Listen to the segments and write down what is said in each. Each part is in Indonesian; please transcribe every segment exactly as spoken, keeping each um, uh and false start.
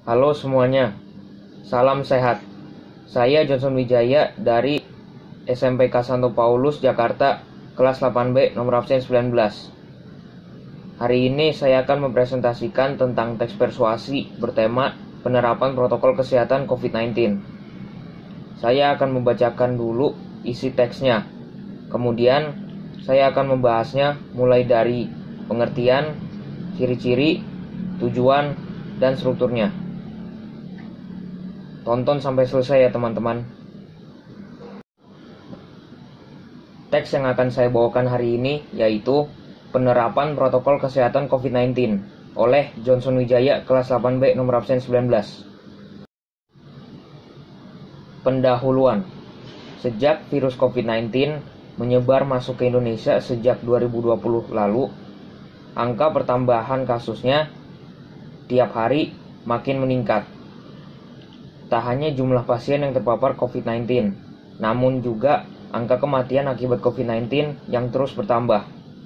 Halo semuanya, salam sehat. Saya Johnson Wijaya dari S M P K Santo Paulus, Jakarta, kelas delapan B, nomor absen sembilan belas. Hari ini saya akan mempresentasikan tentang teks persuasi bertema penerapan protokol kesehatan covid sembilan belas. Saya akan membacakan dulu isi teksnya. Kemudian saya akan membahasnya mulai dari pengertian, ciri-ciri, tujuan, dan strukturnya. Tonton sampai selesai ya teman-teman. Teks yang akan saya bawakan hari ini yaitu penerapan protokol kesehatan covid sembilan belas oleh Johnson Wijaya kelas delapan B nomor absen sembilan belas. Pendahuluan. Sejak virus covid sembilan belas menyebar masuk ke Indonesia sejak dua ribu dua puluh lalu, angka pertambahan kasusnya tiap hari makin meningkat. Tak hanya jumlah pasien yang terpapar covid sembilan belas, namun juga angka kematian akibat covid sembilan belas yang terus bertambah.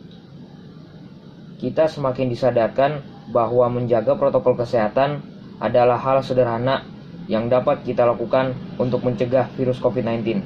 Kita semakin disadarkan bahwa menjaga protokol kesehatan adalah hal sederhana yang dapat kita lakukan untuk mencegah virus covid sembilan belas.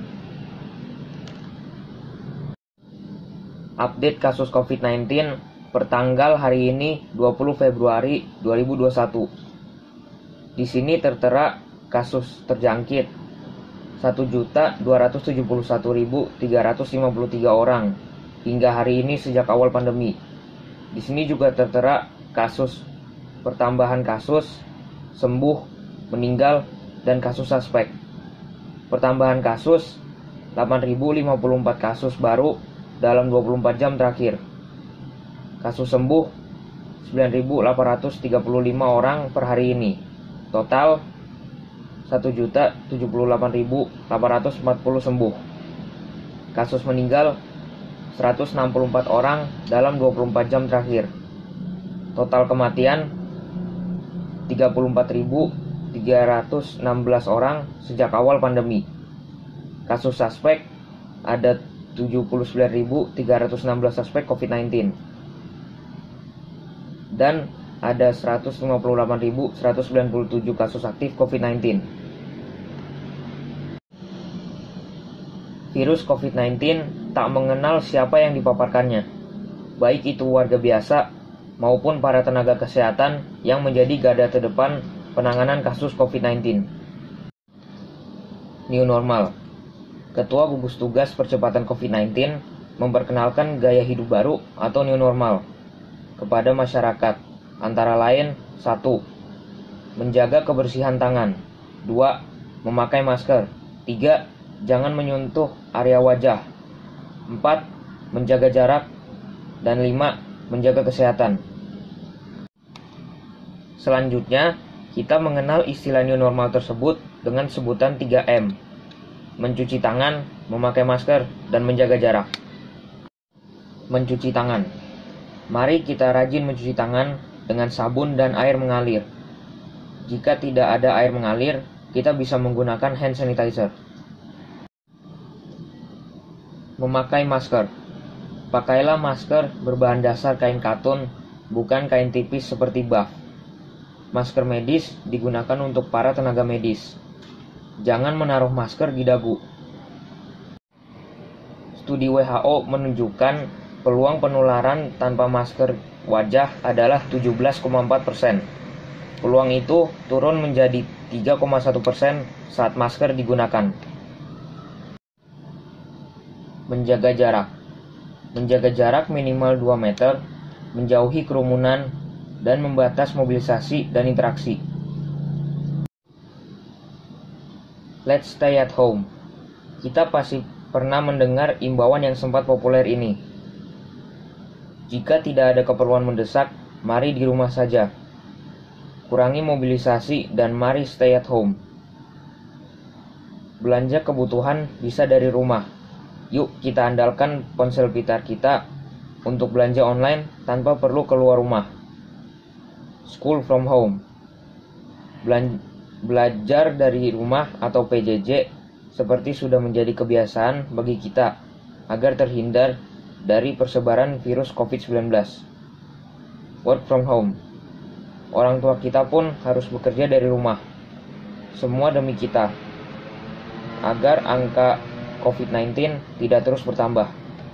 Update kasus covid sembilan belas pertanggal hari ini dua puluh Februari dua ribu dua puluh satu. Di sini tertera kasus terjangkit satu juta dua ratus tujuh puluh satu ribu tiga ratus lima puluh tiga orang hingga hari ini sejak awal pandemi. Di sini juga tertera kasus pertambahan kasus, sembuh, meninggal, dan kasus suspek. Pertambahan kasus delapan ribu lima puluh empat kasus baru dalam dua puluh empat jam terakhir. Kasus sembuh sembilan ribu delapan ratus tiga puluh lima orang per hari ini. Total satu juta tujuh puluh delapan ribu delapan ratus empat puluh sembuh. Kasus meninggal seratus enam puluh empat orang dalam dua puluh empat jam terakhir. Total kematian tiga puluh empat ribu tiga ratus enam belas orang sejak awal pandemi. Kasus suspek ada tujuh puluh sembilan ribu tiga ratus enam belas suspek covid sembilan belas. Dan ada seratus lima puluh delapan ribu seratus sembilan puluh tujuh kasus aktif covid sembilan belas. Virus covid sembilan belas tak mengenal siapa yang dipaparkannya, baik itu warga biasa maupun para tenaga kesehatan yang menjadi garda terdepan penanganan kasus covid sembilan belas. New normal. Ketua Gugus Tugas Percepatan covid sembilan belas memperkenalkan gaya hidup baru atau new normal kepada masyarakat, antara lain satu. Menjaga kebersihan tangan. Dua. Memakai masker. Tiga. Jangan menyentuh area wajah. Empat. Menjaga jarak. Dan lima. Menjaga kesehatan. Selanjutnya, kita mengenal istilah new normal tersebut dengan sebutan tiga M. Mencuci tangan, memakai masker, dan menjaga jarak. Mencuci tangan. Mari kita rajin mencuci tangan dengan sabun dan air mengalir. Jika tidak ada air mengalir, kita bisa menggunakan hand sanitizer. Memakai masker. Pakailah masker berbahan dasar kain katun, bukan kain tipis seperti buff. Masker medis digunakan untuk para tenaga medis. Jangan menaruh masker di dagu. Studi W H O menunjukkan peluang penularan tanpa masker wajah adalah tujuh belas koma empat persen. Peluang itu turun menjadi tiga koma satu persen saat masker digunakan. Menjaga jarak. Menjaga jarak minimal dua meter, menjauhi kerumunan, dan membatas mobilisasi dan interaksi. Let's stay at home. Kita pasti pernah mendengar imbauan yang sempat populer ini. Jika tidak ada keperluan mendesak, mari di rumah saja. Kurangi mobilisasi dan mari stay at home. Belanja kebutuhan bisa dari rumah. Yuk kita andalkan ponsel pintar kita untuk belanja online tanpa perlu keluar rumah. School from home. Belan- belajar dari rumah atau P J J seperti sudah menjadi kebiasaan bagi kita agar terhindar dari persebaran virus covid sembilan belas. Work from home. Orang tua kita pun harus bekerja dari rumah. Semua demi kita, agar angka covid sembilan belas tidak terus bertambah.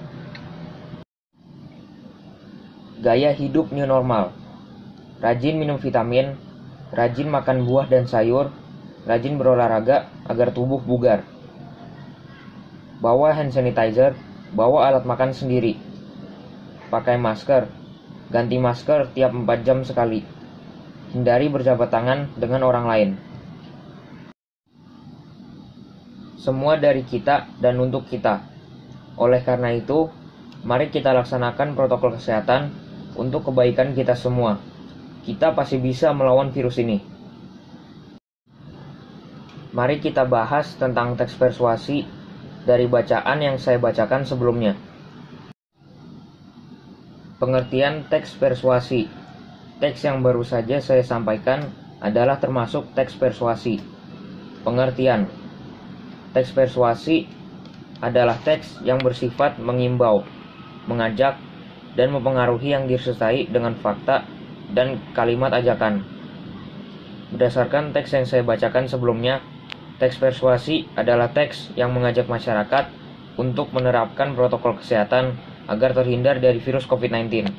Gaya hidup new normal. Rajin minum vitamin, rajin makan buah dan sayur, rajin berolahraga agar tubuh bugar. Bawa hand sanitizer, bawa alat makan sendiri. Pakai masker, ganti masker tiap empat jam sekali. Hindari berjabat tangan dengan orang lain. Semua dari kita dan untuk kita. Oleh karena itu, mari kita laksanakan protokol kesehatan untuk kebaikan kita semua. Kita pasti bisa melawan virus ini. Mari kita bahas tentang teks persuasi dari bacaan yang saya bacakan sebelumnya. Pengertian teks persuasi. Teks yang baru saja saya sampaikan adalah termasuk teks persuasi. Pengertian. Teks persuasi adalah teks yang bersifat mengimbau, mengajak, dan mempengaruhi yang disertai dengan fakta dan kalimat ajakan. Berdasarkan teks yang saya bacakan sebelumnya, teks persuasi adalah teks yang mengajak masyarakat untuk menerapkan protokol kesehatan agar terhindar dari virus covid sembilan belas.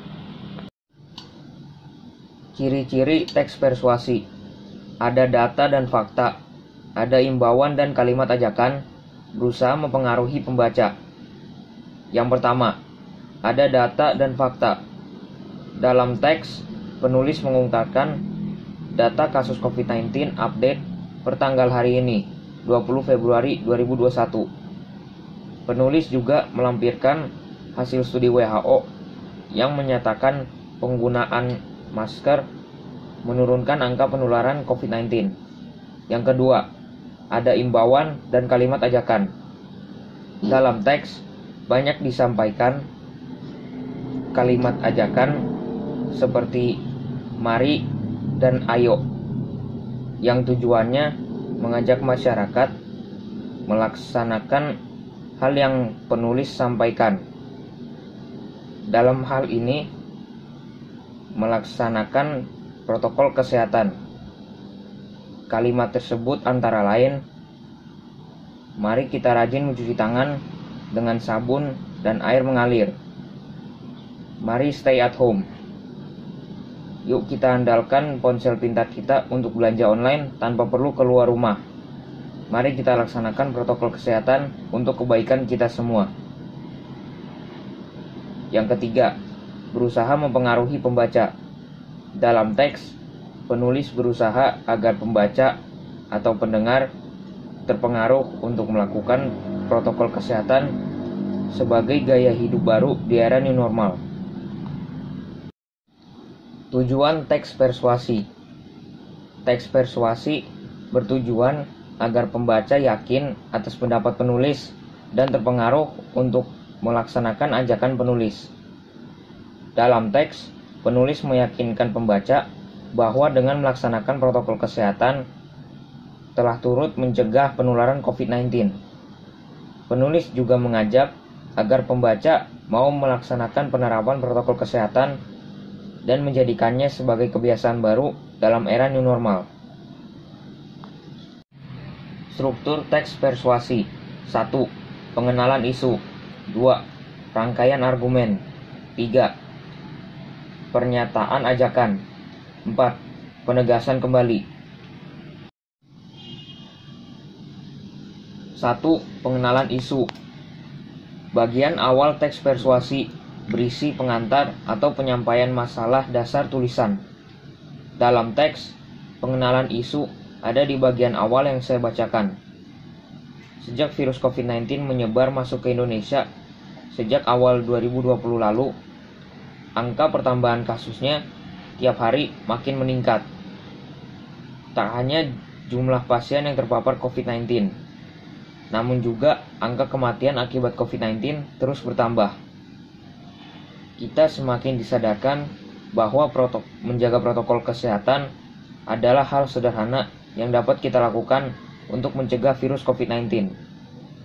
Ciri-ciri teks persuasi. Ada data dan fakta, ada imbauan dan kalimat ajakan, berusaha mempengaruhi pembaca. Yang pertama, ada data dan fakta. Dalam teks, penulis mengungkapkan data kasus covid sembilan belas update per tanggal hari ini, dua puluh Februari dua ribu dua puluh satu. Penulis juga melampirkan hasil studi W H O yang menyatakan penggunaan masker menurunkan angka penularan covid sembilan belas. Yang kedua, ada imbauan dan kalimat ajakan. Dalam teks, banyak disampaikan kalimat ajakan seperti mari dan ayo, yang tujuannya mengajak masyarakat melaksanakan hal yang penulis sampaikan. Dalam hal ini, melaksanakan protokol kesehatan. Kalimat tersebut antara lain, mari kita rajin mencuci tangan dengan sabun dan air mengalir. Mari stay at home. Yuk kita andalkan ponsel pintar kita untuk belanja online tanpa perlu keluar rumah. Mari kita laksanakan protokol kesehatan untuk kebaikan kita semua. Yang ketiga, berusaha mempengaruhi pembaca. Dalam teks, penulis berusaha agar pembaca atau pendengar terpengaruh untuk melakukan protokol kesehatan sebagai gaya hidup baru di era new normal. Tujuan teks persuasi. Teks persuasi bertujuan agar pembaca yakin atas pendapat penulis dan terpengaruh untuk melaksanakan ajakan penulis. Dalam teks, penulis meyakinkan pembaca bahwa dengan melaksanakan protokol kesehatan telah turut mencegah penularan covid sembilan belas. Penulis juga mengajak agar pembaca mau melaksanakan penerapan protokol kesehatan dan menjadikannya sebagai kebiasaan baru dalam era new normal. Struktur teks persuasi. Satu. Pengenalan isu. Dua. Rangkaian argumen. Tiga. Pernyataan ajakan. Empat. Penegasan kembali. Satu. Pengenalan isu. Bagian awal teks persuasi berisi pengantar atau penyampaian masalah dasar tulisan. Dalam teks, pengenalan isu ada di bagian awal yang saya bacakan. Sejak virus covid sembilan belas menyebar masuk ke Indonesia sejak awal dua ribu dua puluh lalu, angka pertambahan kasusnya tiap hari makin meningkat. Tak hanya jumlah pasien yang terpapar covid sembilan belas, namun juga angka kematian akibat covid sembilan belas terus bertambah. Kita semakin disadarkan bahwa protok- menjaga protokol kesehatan adalah hal sederhana yang dapat kita lakukan untuk mencegah virus covid sembilan belas.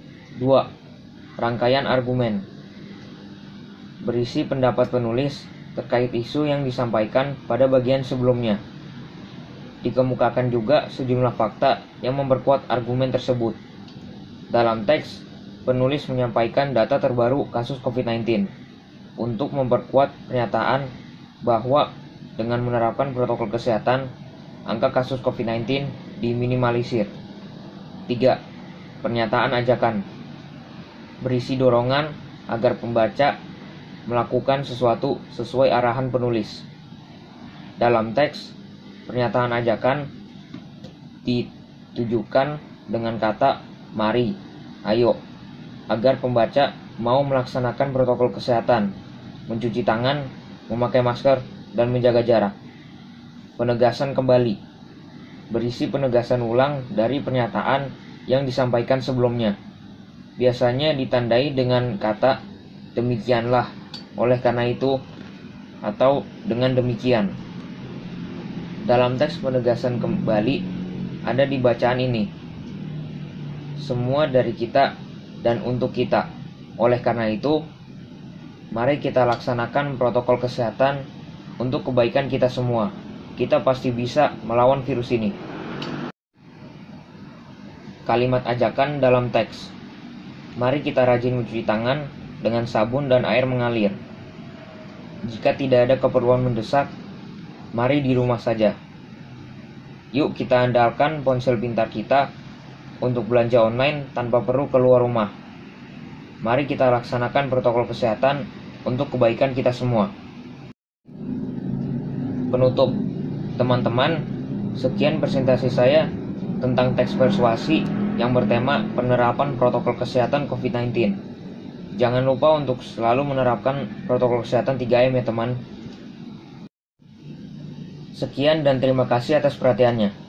Dua. Rangkaian argumen. Berisi pendapat penulis terkait isu yang disampaikan pada bagian sebelumnya. Dikemukakan juga sejumlah fakta yang memperkuat argumen tersebut. Dalam teks, penulis menyampaikan data terbaru kasus covid sembilan belas untuk memperkuat pernyataan bahwa dengan menerapkan protokol kesehatan, angka kasus covid sembilan belas diminimalisir. tiga. Pernyataan ajakan berisi dorongan agar pembaca melakukan sesuatu sesuai arahan penulis. Dalam teks, pernyataan ajakan ditujukan dengan kata "mari", "ayo", agar pembaca mau melaksanakan protokol kesehatan, mencuci tangan, memakai masker, dan menjaga jarak. Penegasan kembali berisi penegasan ulang dari pernyataan yang disampaikan sebelumnya. Biasanya ditandai dengan kata "demikianlah", "oleh karena itu", atau "dengan demikian". Dalam teks penegasan kembali ada di bacaan ini: semua dari kita dan untuk kita. Oleh karena itu, mari kita laksanakan protokol kesehatan untuk kebaikan kita semua. Kita pasti bisa melawan virus ini. Kalimat ajakan dalam teks: mari kita rajin mencuci tangan dengan sabun dan air mengalir. Jika tidak ada keperluan mendesak, mari di rumah saja. Yuk kita andalkan ponsel pintar kita untuk belanja online tanpa perlu keluar rumah. Mari kita laksanakan protokol kesehatan untuk kebaikan kita semua. Penutup, teman-teman, sekian presentasi saya tentang teks persuasi yang bertema penerapan protokol kesehatan covid sembilan belas. Jangan lupa untuk selalu menerapkan protokol kesehatan tiga M ya teman. Sekian dan terima kasih atas perhatiannya.